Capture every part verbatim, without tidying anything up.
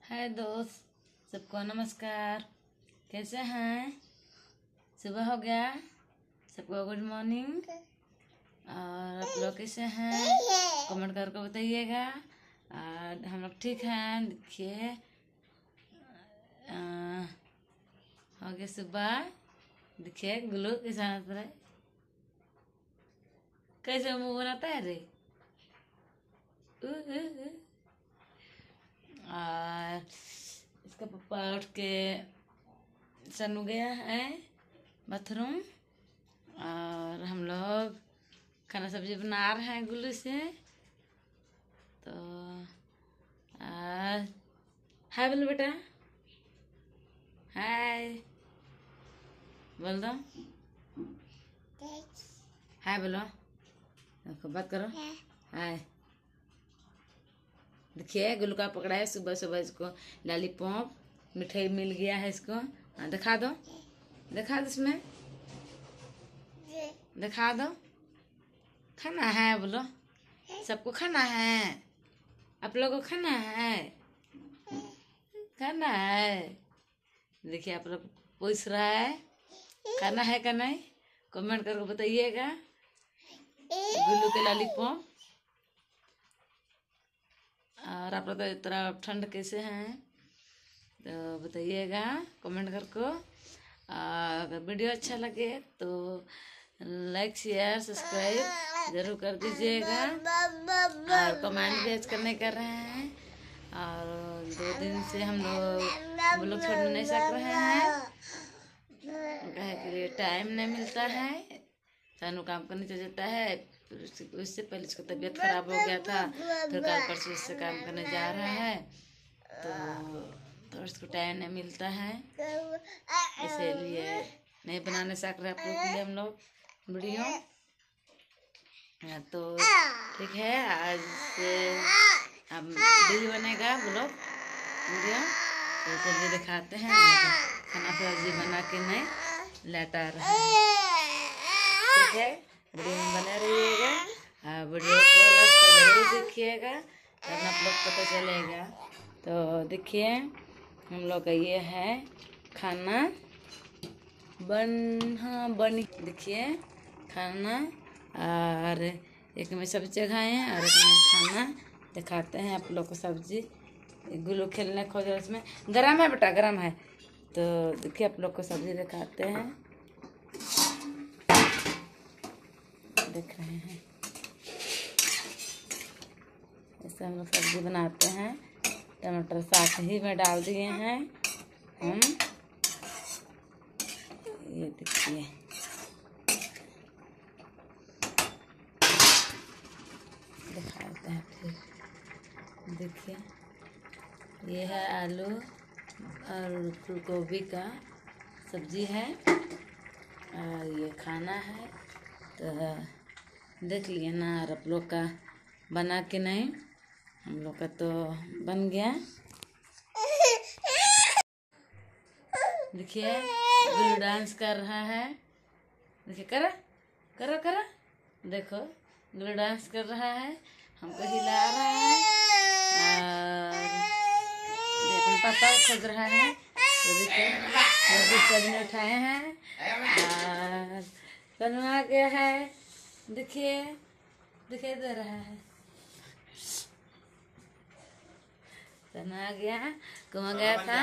हाय दोस्त, सबको नमस्कार। कैसे हैं? सुबह हो गया, सबको गुड मॉर्निंग। और आप लोग कैसे हैं कमेंट करके बताइएगा। और हम लोग ठीक हैं। देखिए हो गया सुबह। देखिए गुल्लू कैसे आता है, कैसे मुंह बनाता है रे। उ, उ, उ। और इसका पप्पा उठ के सनु गया है बाथरूम। और हम लोग खाना सब्जी बना रहे हैं गुल्लू से। तो आज हाय बोलो बेटा, हाय बोल दो, हाय बोलो, बात करो, हाय। देखिए गुल्लू का पकड़ा है सुबह सुबह, इसको लॉलीपॉप मिठाई मिल गया है इसको। हाँ दिखा दो, दिखा दो, इसमें दिखा दो। खाना है बोलो, सबको खाना है, आप लोगों को खाना है, खाना है। देखिए आप लोग पूछ रहा है खाना है क्या नहीं, कमेंट करके बताइएगा। गुल्लू के लॉलीपॉप। और आप लोग तरफ ठंड कैसे हैं तो बताइएगा कमेंट करके। अगर वीडियो अच्छा लगे तो लाइक शेयर सब्सक्राइब जरूर कर दीजिएगा। और कमेंट भी आज करने कर रहे हैं। और दो दिन से हम लोग ब्लॉग छोड़ नहीं सक रहे हैं, कहे के लिए टाइम नहीं मिलता है। सानू काम करने चल जाता है, फिर उससे पहले उसका तबीयत खराब हो गया था, फिर कल परसों उससे काम करने जा रहा है तो तो उसको टाइम नहीं मिलता है, इसीलिए नहीं बनाने सक रहे आप लोग के लिए हम लोग वीडियो। तो ठीक है, आज से हम डेली बनेगा ब्लॉग वीडियो। तो चलिए दिखाते हैं खाना सब्जी बना के नहीं लेटा रहे हैं। ठीक है, वीडियो में बने रहिएगा, वीडियो को लास्ट तक जरूर देखिएगा तब आप लोग पता चलेगा। तो देखिए हम लोग का ये है खाना बन हाँ बनी। देखिए खाना, और एक में सब्जी खाए हैं और एक में खाना दिखाते हैं आप लोग को। सब्जी गुल्लू खेलने खोज रहे, उसमें गरम है बेटा, गरम है। तो देखिए आप लोग को सब्जी दिखाते हैं, देख रहे हैं ऐसे हम लोग सब्जी बनाते हैं। टमाटर साथ ही में डाल दिए हैं हम। ये देखिए दिखाते हैं फिर। देखिए ये है आलू और फूल गोभी का सब्जी है और ये खाना है। तो देख लिए ना, और आप लोग का बना के नहीं, हम लोग का तो बन गया। देखिए गुल्लू डांस कर रहा है, देखिए करा करा करा, देखो गुल्लू डांस कर रहा है, हमको हिला रहा है। और पापा खोज रहा है, तो देखिए सभी उठाए हैं और बनवा गया है। देखिए दिखाई दे रहा है, तना गया कहाँ गया था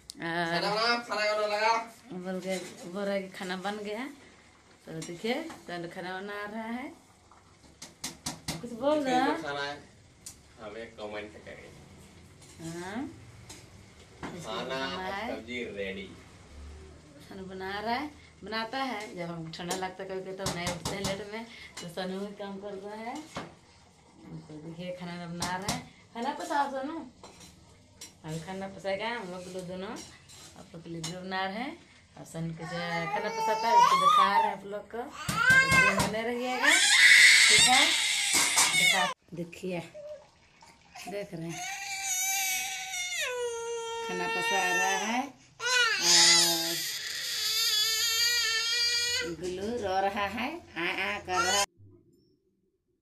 और बोल गया बोल रहा है कि खाना बन गया। तो देखिए तो खाना बना रहा है, कुछ बोल रहा है, हमें कमेंट करें। हाँ खाना सब्जी रेडी। सनु बना रहा है, बनाता है जब हम ठंडा लगता है कभी तब नहीं उठते हैं लेट में, तो सनु ही काम कर रहा है। तो देखिए खाना बना रहा है, खाना पसाओ सनु, अभी खाना पसाएगा हम लोग दोनों आप लोग के लिए बना रहे हैं। और सनु कैसे खाना पसाता है उसको दिखा रहे हैं आप लोग को, तो बने रहिएगा। ठीक है, दिखा देखिए देख रहे हैं खाना पसा रहा है और गुल्लू रो रहा है, आ आ कर रहा है।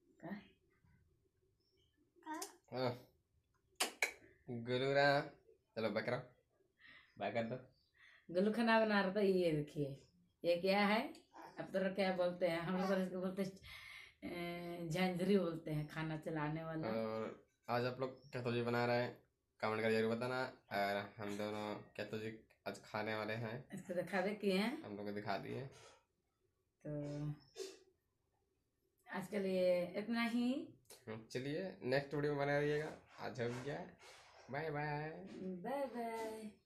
गुल्लू रा चलो बाय करो, बाय कर दो। गलू खाना बना रहा था, ये देखिए ये क्या है, अब तो क्या बोलते हैं हम लोग इसको बोलते हैं झंझरी बोलते हैं, खाना चलाने वाला। और आज आप लोग क्या तो जी बना रहे हैं, कमेंट करके जरूर बताना। और हम दोनों क्या तो जी आज खाने वाले हैं, इसको दिखा दे किए हैं, हम लोग को दिखा दिए। तो आज के लिए इतना ही। चलिए नेक्स्ट वीडियो में बने रहिएगा। आज हो गया, बाय बाय। Bye bye.